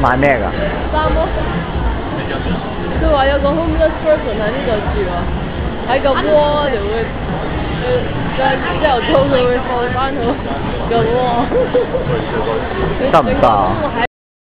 買咩㗎？ 衫咯。佢話有個 homeless person 喺呢度住喎，喺個窩就會，朝頭早佢會放翻好個窩。 得唔得啊？